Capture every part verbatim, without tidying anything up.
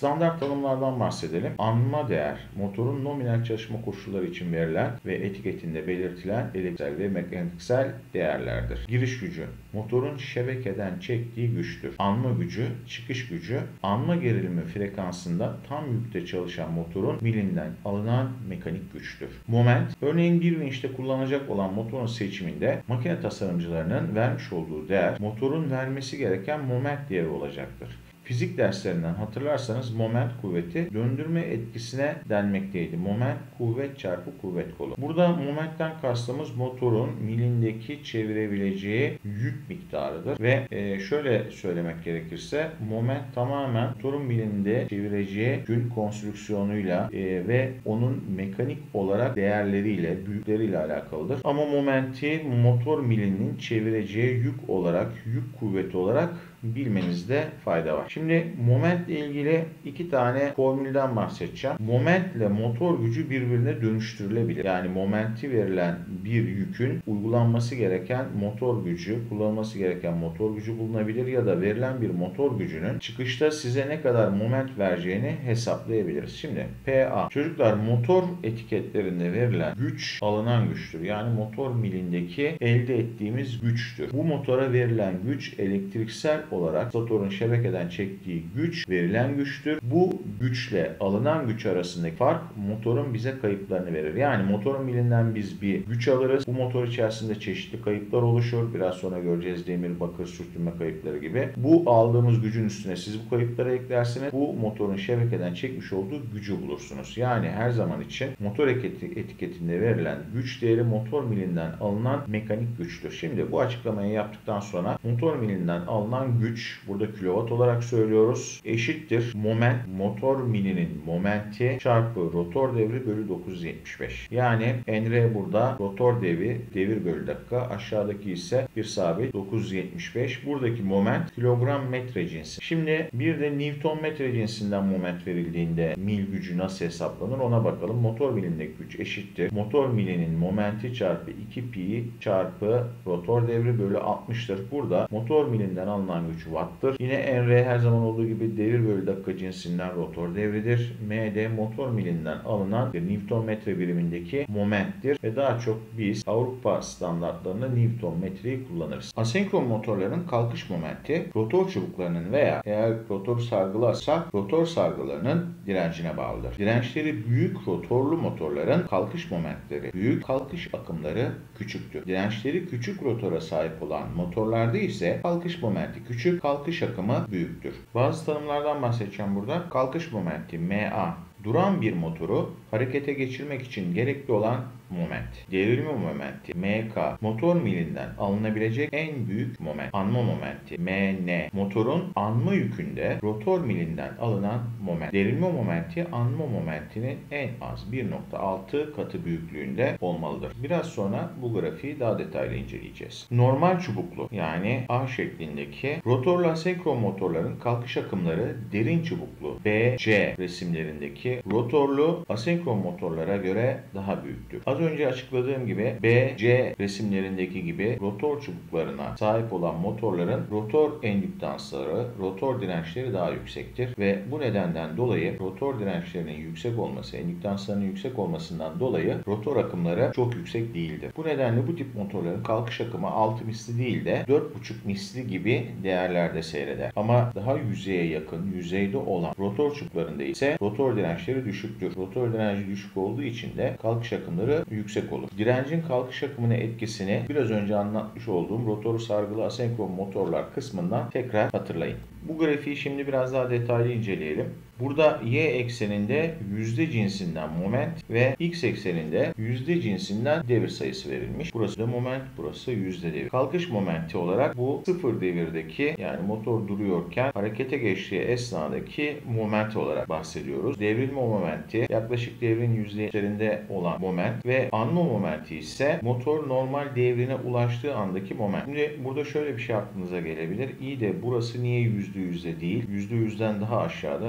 Standart tanımlardan bahsedelim. Anma değer, motorun nominal çalışma koşulları için verilen ve etiketinde belirtilen elektriksel ve mekaniksel değerlerdir. Giriş gücü, motorun şebekeden çektiği güçtür. Anma gücü, çıkış gücü, anma gerilimi frekansında tam yükte çalışan motorun milinden alınan mekanik güçtür. Moment, örneğin bir vinçte kullanacak olan motorun seçiminde makine tasarımcılarının vermiş olduğu değer, motorun vermesi gereken moment değeri olacaktır. Fizik derslerinden hatırlarsanız moment kuvveti döndürme etkisine denmekteydi. Moment kuvvet çarpı kuvvet kolu. Burada momentten kastımız motorun milindeki çevirebileceği yük miktarıdır. Ve e, şöyle söylemek gerekirse moment tamamen motorun milinde çevireceği yükün konstrüksiyonuyla e, ve onun mekanik olarak değerleriyle, büyükleriyle alakalıdır. Ama momenti motor milinin çevireceği yük olarak, yük kuvveti olarak bilmenizde fayda var. Şimdi momentle ilgili iki tane formülden bahsedeceğim. Momentle motor gücü birbirine dönüştürülebilir. Yani momenti verilen bir yükün uygulanması gereken motor gücü, kullanılması gereken motor gücü bulunabilir ya da verilen bir motor gücünün çıkışta size ne kadar moment vereceğini hesaplayabiliriz. Şimdi P A. Çocuklar, motor etiketlerinde verilen güç alınan güçtür. Yani motor milindeki elde ettiğimiz güçtür. Bu motora verilen güç elektriksel olarak motorun şebekeden çektiği güç verilen güçtür. Bu güçle alınan güç arasındaki fark motorun bize kayıplarını verir. Yani motorun milinden biz bir güç alırız. Bu motor içerisinde çeşitli kayıplar oluşur. Biraz sonra göreceğiz, demir, bakır, sürtünme kayıpları gibi. Bu aldığımız gücün üstüne siz bu kayıpları eklersiniz. Bu motorun şebekeden çekmiş olduğu gücü bulursunuz. Yani her zaman için motor etiketinde verilen güç değeri motor milinden alınan mekanik güçtür. Şimdi bu açıklamayı yaptıktan sonra motor milinden alınan güç, burada kilowatt olarak söylüyoruz, eşittir moment, motor milinin momenti çarpı rotor devri bölü dokuz yüz yetmiş beş. Yani N R burada rotor devri, devir bölü dakika, aşağıdaki ise bir sabit dokuz yüz yetmiş beş. Buradaki moment kilogram metre cinsi. Şimdi bir de Newton metre cinsinden moment verildiğinde mil gücü nasıl hesaplanır ona bakalım. Motor milindeki güç eşittir motor milinin momenti çarpı iki pi çarpı rotor devri bölü altmıştır. Burada motor milinden alınan güç watt'tır. Yine N R her zaman olduğu gibi devir bölü dakika cinsinden rotor devridir. M de motor milinden alınan bir Newton metre birimindeki momenttir ve daha çok biz Avrupa standartlarında Newton metreyi kullanırız. Asenkron motorların kalkış momenti rotor çubuklarının veya eğer rotor sargılarsak rotor sargılarının direncine bağlıdır. Dirençleri büyük rotorlu motorların kalkış momentleri büyük, kalkış akımları küçüktür. Dirençleri küçük rotora sahip olan motorlarda ise kalkış momenti küçük, kalkış akımı büyüktür. Bazı tanımlardan bahsedeceğim burada. Kalkış momenti M A. Duran bir motoru harekete geçirmek için gerekli olan moment. Devrilme momenti M K. Motor milinden alınabilecek en büyük moment. Anma momenti M N. Motorun anma yükünde rotor milinden alınan moment. Devrilme momenti anma momentinin en az bir nokta altı katı büyüklüğünde olmalıdır. Biraz sonra bu grafiği daha detaylı inceleyeceğiz. Normal çubuklu yani A şeklindeki rotorlu asenkron motorların kalkış akımları derin çubuklu B C resimlerindeki rotorlu asenkron motorlara göre daha büyüktür. Az önce açıkladığım gibi B C resimlerindeki gibi rotor çubuklarına sahip olan motorların rotor endüktansları, rotor dirençleri daha yüksektir ve bu nedenden dolayı rotor dirençlerinin yüksek olması, endüktanslarının yüksek olmasından dolayı rotor akımları çok yüksek değildir. Bu nedenle bu tip motorların kalkış akımı altı misli değil de dört buçuk misli gibi değerlerde seyreder. Ama daha yüzeye yakın, yüzeyde olan rotor çubuklarında ise rotor dirençleri düşüktür. Rotor direnci düşük olduğu için de kalkış akımları yüksek olur. Direncin kalkış akımına etkisini biraz önce anlatmış olduğum rotor sargılı asenkron motorlar kısmından tekrar hatırlayın. Bu grafiği şimdi biraz daha detaylı inceleyelim. Burada y ekseninde yüzde cinsinden moment ve x ekseninde yüzde cinsinden devir sayısı verilmiş. Burası da moment, burası yüzde devir. Kalkış momenti olarak bu sıfır devirdeki yani motor duruyorken harekete geçtiği esnadaki moment olarak bahsediyoruz. Devrilme momenti yaklaşık devrin yüzdelerinde olan moment ve anma momenti ise motor normal devrine ulaştığı andaki moment. Şimdi burada şöyle bir şey aklınıza gelebilir. İyi de burası niye yüzde yüzde değil? yüzde yüzden daha aşağıda.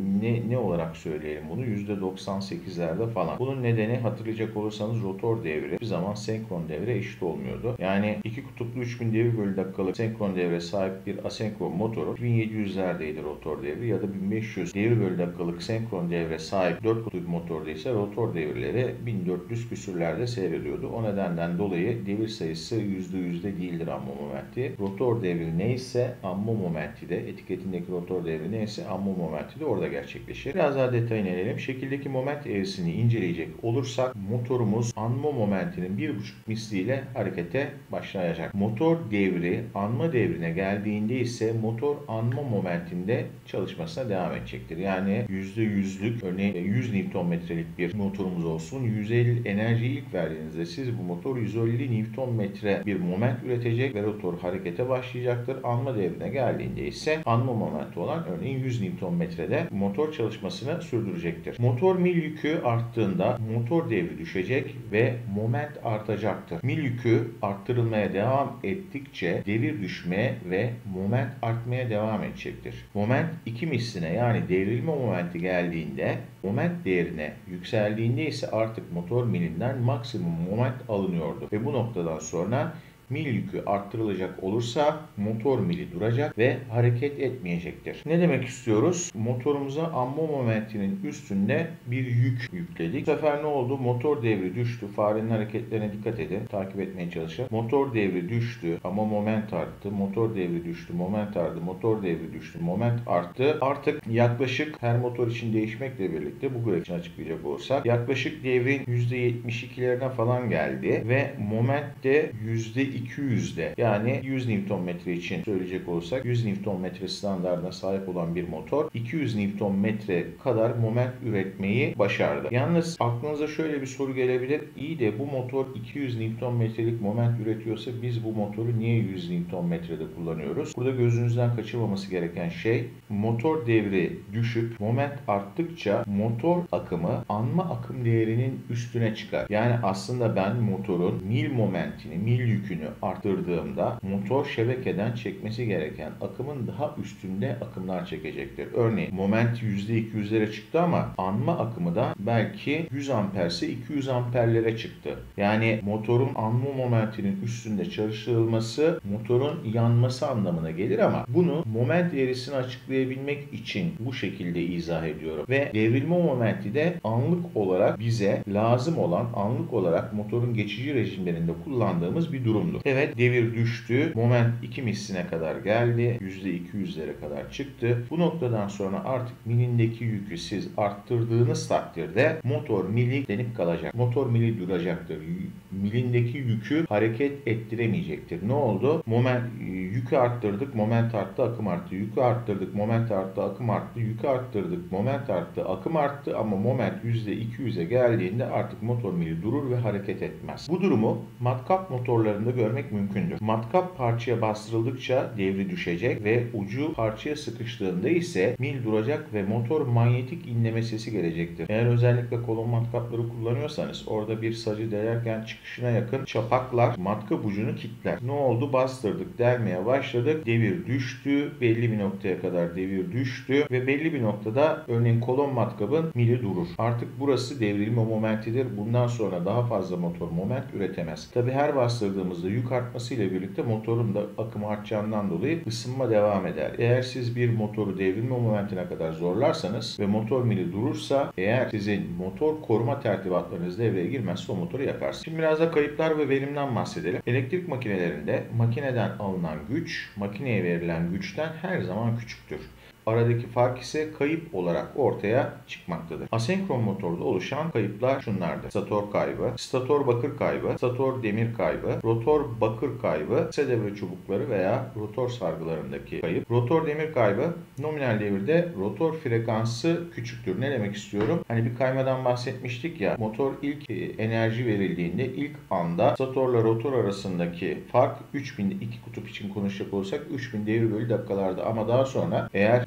ne, ne olarak söyleyelim bunu? yüzde doksan sekizlerde falan. Bunun nedeni hatırlayacak olursanız rotor devri bir zaman senkron devre eşit olmuyordu. Yani iki kutuplu üç bin devir bölü dakikalık senkron devre sahip bir asenkron motoru bin yedi yüzlerdeydi rotor devri ya da bin beş yüz devir bölü dakikalık senkron devre sahip dört kutuplu motorda ise rotor devirleri bin dört yüz küsürlerde seyrediyordu. O nedenden dolayı devir sayısı yüzde yüzde değildir amma momenti. Rotor devri neyse amma momenti de etiketindeki rotor devri neyse amma momenti de orada gerçekleşir. Biraz daha detayına inelim. Şekildeki moment eğrisini inceleyecek olursak motorumuz anma momentinin bir buçuk misliyle harekete başlayacak. Motor devri anma devrine geldiğinde ise motor anma momentinde çalışmasına devam edecektir. Yani yüzde yüzlük örneğin yüz Newton metrelik bir motorumuz olsun. yüz elli enerjiyi ilk verdiğinizde siz bu motor yüz elli Newton metre bir moment üretecek ve rotor harekete başlayacaktır. Anma devrine geldiğinde ise anma momenti olan örneğin yüz Newton metrede motor çalışmasını sürdürecektir. Motor mil yükü arttığında motor devri düşecek ve moment artacaktır. Mil yükü arttırılmaya devam ettikçe devir düşmeye ve moment artmaya devam edecektir. Moment iki misline yani devrilme momenti geldiğinde moment değerine yükseldiğinde ise artık motor milinden maksimum moment alınıyordu ve bu noktadan sonra mil yükü arttırılacak olursa motor mili duracak ve hareket etmeyecektir. Ne demek istiyoruz? Motorumuza amma momentinin üstünde bir yük yükledik. Bu sefer ne oldu? Motor devri düştü. Farenin hareketlerine dikkat edin. Takip etmeye çalışın. Motor devri düştü ama moment arttı. Motor devri düştü. Moment arttı. Motor devri düştü. Moment arttı. Artık yaklaşık her motor için değişmekle birlikte bu grafik için açıklayacak olursak yaklaşık devrin yüzde yetmiş ikilerine falan geldi ve moment de yüzde iki yüzde yani yüz Newton metre için söyleyecek olursak yüz Newton metre standardına sahip olan bir motor iki yüz Newton metre kadar moment üretmeyi başardı. Yalnız aklınıza şöyle bir soru gelebilir. İyi de bu motor iki yüz Newton metrelik moment üretiyorsa biz bu motoru niye yüz Newton metrede kullanıyoruz? Burada gözünüzden kaçırmaması gereken şey motor devri düşük, moment arttıkça motor akımı anma akım değerinin üstüne çıkar. Yani aslında ben motorun mil momentini, mil yükünü arttırdığımda motor şebekeden çekmesi gereken akımın daha üstünde akımlar çekecektir. Örneğin moment yüzde iki yüzlere çıktı ama anma akımı da belki yüz amperse iki yüz amperlere çıktı. Yani motorun anma momentinin üstünde çalıştırılması motorun yanması anlamına gelir ama bunu moment eğrisini açıklayabilmek için bu şekilde izah ediyorum. Ve devrilme momenti de anlık olarak bize lazım olan anlık olarak motorun geçici rejimlerinde kullandığımız bir durumdur. Evet devir düştü. Moment iki misline kadar geldi. yüzde iki yüzlere kadar çıktı. Bu noktadan sonra artık milindeki yükü siz arttırdığınız takdirde motor mili denip kalacak. Motor mili duracaktır. Milindeki yükü hareket ettiremeyecektir. Ne oldu? Moment yükü arttırdık. Moment arttı. Akım arttı. Yükü arttırdık. Moment arttı. Akım arttı. Yükü arttırdık. Moment arttı. Akım arttı ama moment yüzde iki yüze geldiğinde artık motor mili durur ve hareket etmez. Bu durumu matkap motorlarında görmek mümkündür. Matkap parçaya bastırıldıkça devri düşecek ve ucu parçaya sıkıştığında ise mil duracak ve motor manyetik inleme sesi gelecektir. Eğer özellikle kolon matkapları kullanıyorsanız orada bir sacı delerken çıkışına yakın çapaklar matkap ucunu kilitler. Ne oldu? Bastırdık, delmeye başladık. Devir düştü. Belli bir noktaya kadar devir düştü ve belli bir noktada örneğin kolon matkabın mili durur. Artık burası devrilme momentidir. Bundan sonra daha fazla motor moment üretemez. Tabi her bastırdığımızda yük artmasıyla birlikte motorun da akımı artacağından dolayı ısınma devam eder. Eğer siz bir motoru devrilme momentine kadar zorlarsanız ve motor mili durursa eğer sizin motor koruma tertibatlarınız devreye girmezse o motoru yakarsınız. Şimdi biraz da kayıplar ve verimden bahsedelim. Elektrik makinelerinde makineden alınan güç makineye verilen güçten her zaman küçüktür. Aradaki fark ise kayıp olarak ortaya çıkmaktadır. Asenkron motorda oluşan kayıplar şunlardır. Stator kaybı, stator bakır kaybı, stator demir kaybı, rotor bakır kaybı, kısa devre çubukları veya rotor sargılarındaki kayıp. Rotor demir kaybı nominal devirde rotor frekansı küçüktür. Ne demek istiyorum? Hani bir kaymadan bahsetmiştik ya, motor ilk enerji verildiğinde ilk anda statorla rotor arasındaki fark üç bin iki kutup için konuşacak olursak üç bin devir bölü dakikalarda ama daha sonra eğer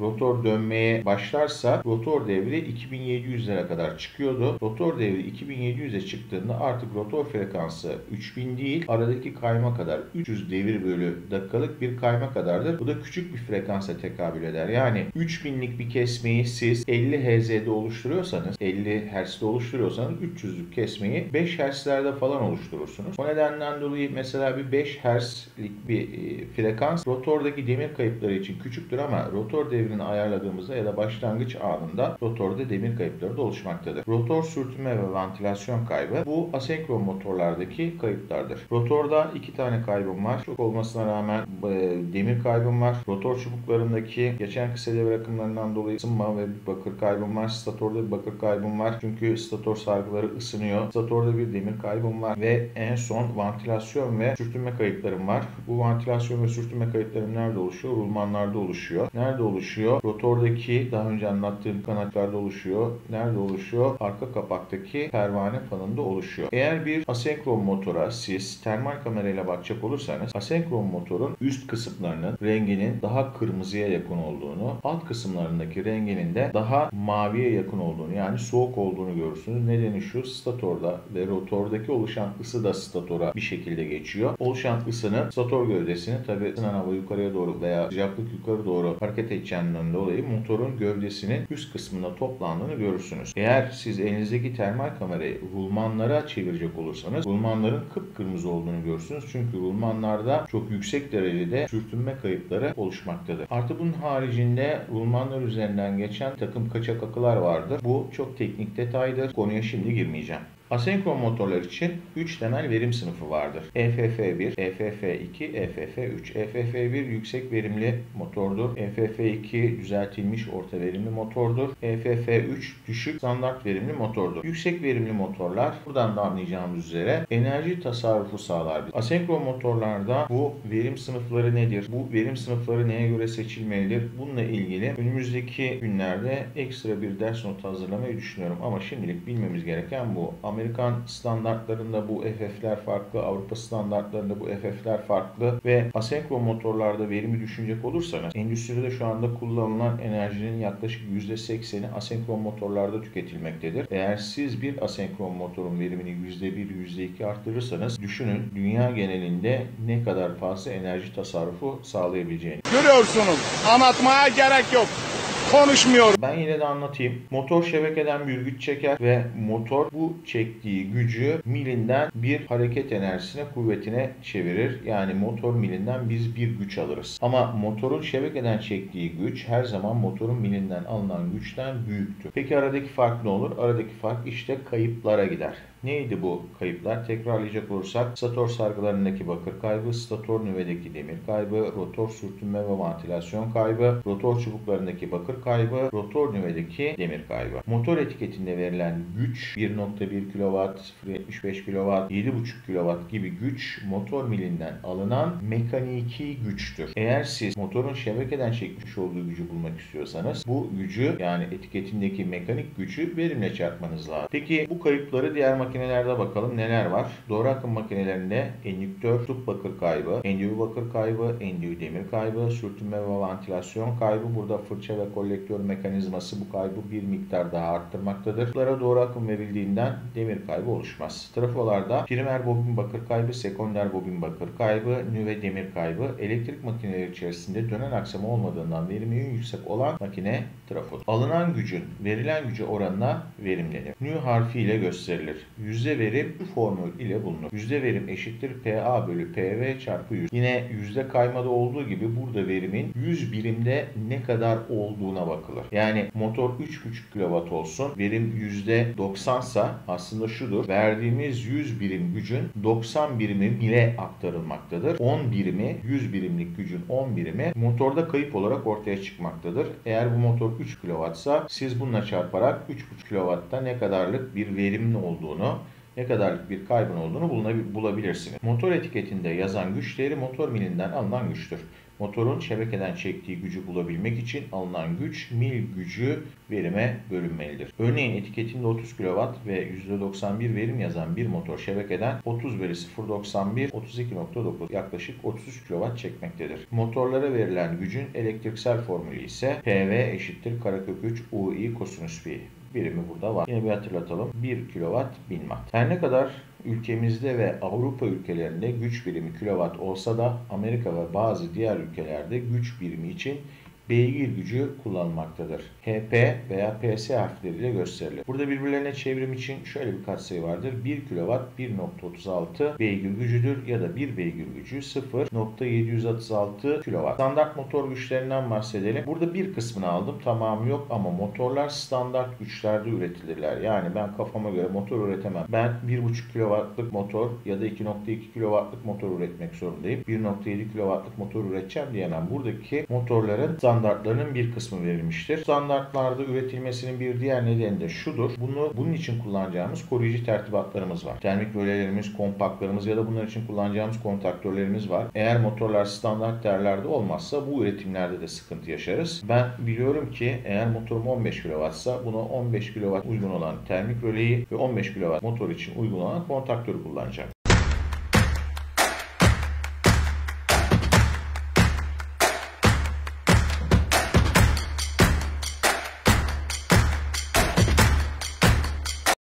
rotor dönmeye başlarsa rotor devri iki bin yedi yüzlere kadar çıkıyordu. Rotor devri iki bin yedi yüze çıktığında artık rotor frekansı üç bin değil, aradaki kayma kadar üç yüz devir bölü dakikalık bir kayma kadardır. Bu da küçük bir frekansa tekabül eder. Yani üç binlik bir kesmeyi siz elli hertz'de oluşturuyorsanız, elli hertz'de oluşturuyorsanız üç yüzlük kesmeyi beş hertz'lerde falan oluşturursunuz. O nedenden dolayı mesela bir beş hertz'lik bir frekans rotordaki demir kayıpları için küçüktür ama rotor devrini ayarladığımızda ya da başlangıç anında rotorda demir kayıpları da oluşmaktadır. Rotor sürtünme ve ventilasyon kaybı bu asenkron motorlardaki kayıplardır. Rotorda iki tane kaybım var. Çok olmasına rağmen demir kaybım var. Rotor çubuklarındaki geçen kısa devre akımlarından dolayı ısınma ve bir bakır kaybım var. Statorda bir bakır kaybım var. Çünkü stator sargıları ısınıyor. Statorda bir demir kaybım var ve en son ventilasyon ve sürtünme kayıplarım var. Bu ventilasyon ve sürtünme kayıplarım nerede oluşuyor? Rulmanlarda oluşuyor. Nerede oluşuyor? Rotordaki daha önce anlattığım kanatlarda oluşuyor. Nerede oluşuyor? Arka kapaktaki pervane fanında oluşuyor. Eğer bir asenkron motora siz termal kamerayla bakacak olursanız asenkron motorun üst kısımlarının renginin daha kırmızıya yakın olduğunu, alt kısımlarındaki renginin de daha maviye yakın olduğunu, yani soğuk olduğunu görürsünüz. Nedeni şu: statorda ve rotordaki oluşan ısı da statora bir şekilde geçiyor. Oluşan ısının stator gövdesini, tabi ısınan hava yukarıya doğru veya sıcaklık yukarı doğru hareket edeceğinden dolayı motorun gövdesinin üst kısmında toplandığını görürsünüz. Eğer siz elinizdeki termal kamerayı rulmanlara çevirecek olursanız rulmanların kıpkırmızı olduğunu görürsünüz. Çünkü rulmanlarda çok yüksek derecede sürtünme kayıpları oluşmaktadır. Artı bunun haricinde rulmanlar üzerinden geçen takım kaçak akılar vardır. Bu çok teknik detaydır. Konuya şimdi girmeyeceğim. Asenkron motorlar için üç temel verim sınıfı vardır. E F F bir, E F F iki, E F F üç. E F F bir yüksek verimli motordur. E F F iki düzeltilmiş orta verimli motordur. E F F üç düşük standart verimli motordur. Yüksek verimli motorlar, buradan da anlayacağımız üzere, enerji tasarrufu sağlar. Asenkron motorlarda bu verim sınıfları nedir? Bu verim sınıfları neye göre seçilmelidir? Bununla ilgili önümüzdeki günlerde ekstra bir ders notu hazırlamayı düşünüyorum. Ama şimdilik bilmemiz gereken bu. Amerikan standartlarında bu F F'ler farklı, Avrupa standartlarında bu F F'ler farklı ve asenkron motorlarda verimi düşünecek olursanız endüstride şu anda kullanılan enerjinin yaklaşık yüzde sekseni asenkron motorlarda tüketilmektedir. Eğer siz bir asenkron motorun verimini yüzde bir, yüzde iki arttırırsanız düşünün dünya genelinde ne kadar fazla enerji tasarrufu sağlayabileceğini. Görüyorsunuz, anlatmaya gerek yok. Konuşmuyorum. Ben yine de anlatayım. Motor şebekeden bir güç çeker ve motor bu çektiği gücü milinden bir hareket enerjisine, kuvvetine çevirir. Yani motor milinden biz bir güç alırız. Ama motorun şebekeden çektiği güç her zaman motorun milinden alınan güçten büyüktür. Peki aradaki fark ne olur? Aradaki fark işte kayıplara gider. Neydi bu kayıplar? Tekrarlayacak olursak stator sargılarındaki bakır kaybı, stator nüvedeki demir kaybı, rotor sürtünme ve ventilasyon kaybı, rotor çubuklarındaki bakır kaybı, rotor nüvedeki demir kaybı. Motor etiketinde verilen güç bir nokta bir kilowatt, sıfır virgül yetmiş beş kilowatt, yedi buçuk kilowatt gibi güç motor milinden alınan mekaniki güçtür. Eğer siz motorun şebekeden çekmiş olduğu gücü bulmak istiyorsanız bu gücü, yani etiketindeki mekanik gücü verimle çarpmanız lazım. Peki bu kayıpları diğer makinelerde bakalım neler var? Doğru akım makinelerinde endüktör tutup bakır kaybı, endüvi bakır kaybı, endüvi demir kaybı, sürtünme ve ventilasyon kaybı. Burada fırça ve kolektör mekanizması bu kaybı bir miktar daha arttırmaktadır. Bunlara doğru akım verildiğinden demir kaybı oluşmaz. Trafolarda primer bobin bakır kaybı, sekonder bobin bakır kaybı, nüve demir kaybı. Elektrik makineleri içerisinde dönen aksama olmadığından verimi en yüksek olan makine trafodur. Alınan gücün verilen gücü oranına verimlenir. Nü harfi ile gösterilir. Yüzde verim bu formül ile bulunur. Yüzde verim eşittir P A bölü P V çarpı yüz. Yine yüzde kaymada olduğu gibi burada verimin yüz birimde ne kadar olduğuna bakılır. Yani motor üç buçuk kilowatt olsun, verim yüzde doksansa aslında şudur: verdiğimiz yüz birim gücün doksan birimi mile aktarılmaktadır. on birimi, yüz birimlik gücün on birimi motorda kayıp olarak ortaya çıkmaktadır. Eğer bu motor üç kilowattsa siz bununla çarparak üç buçuk kilowatta ne kadarlık bir verimin olduğunu, ne kadarlık bir kaybın olduğunu bulabilirsiniz. Motor etiketinde yazan güç değeri motor milinden alınan güçtür. Motorun şebekeden çektiği gücü bulabilmek için alınan güç mil gücü verime bölünmelidir. Örneğin etiketinde otuz kilowatt ve yüzde doksan bir verim yazan bir motor şebekeden otuz bölü sıfır nokta doksan bir otuz iki nokta dokuz yaklaşık otuz üç kilowatt çekmektedir. Motorlara verilen gücün elektriksel formülü ise P V eşittir karekök üç U I kosinüs pi. Birimi burada var. Yine bir hatırlatalım. bir kilowatt bin watt. Her ne kadar ülkemizde ve Avrupa ülkelerinde güç birimi kilowatt olsa da Amerika ve bazı diğer ülkelerde güç birimi için beygir gücü kullanılmaktadır. H P veya P S harfleriyle gösterilir. Burada birbirlerine çevrim için şöyle bir katsayı vardır. bir kilowatt bir nokta otuz altı beygir gücüdür ya da bir beygir gücü sıfır nokta yedi yüz otuz altı kilowatt. Standart motor güçlerinden bahsedelim. Burada bir kısmını aldım. Tamamı yok ama motorlar standart güçlerde üretilirler. Yani ben kafama göre motor üretemem. Ben bir buçuk kilowattlık motor ya da iki nokta iki kilowattlık motor üretmek zorundayım. bir nokta yedi kilowattlık motor üreteceğim diyemem. Buradaki motorların standartlarının bir kısmı verilmiştir. Standartlarda üretilmesinin bir diğer nedeni de şudur. Bunu bunun için kullanacağımız koruyucu tertibatlarımız var. Termik rölelerimiz, kompaktlarımız ya da bunlar için kullanacağımız kontaktörlerimiz var. Eğer motorlar standart değerlerde olmazsa bu üretimlerde de sıkıntı yaşarız. Ben biliyorum ki eğer motorum on beş kilowattsa buna on beş kilowatt uygun olan termik röleyi ve on beş kilowatt motor için uygun olan kontaktörü kullanacağım.